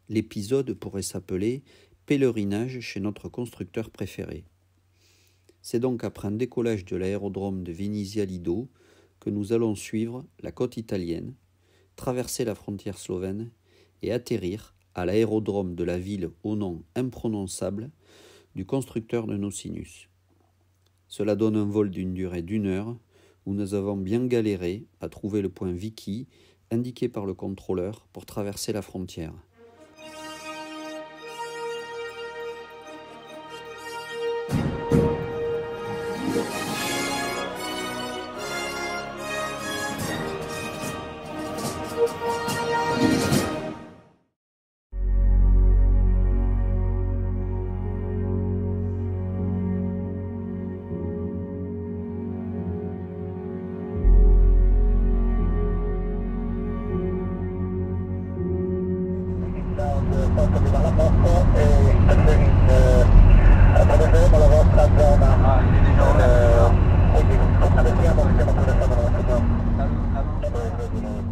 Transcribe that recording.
l'épisode pourrait s'appeler « Pèlerinage chez notre constructeur préféré ». C'est donc après un décollage de l'aérodrome de Venezia Lido que nous allons suivre la côte italienne, traverser la frontière slovène et atterrir à l'aérodrome de la ville au nom imprononçable du constructeur de nos Sinus. Cela donne un vol d'une durée d'1 heure où nous avons bien galéré à trouver le point Vicky indiqué par le contrôleur pour traverser la frontière. Dalla posto e attraverseremo la vostra zona, quindi siamo attraversando la nostra zona.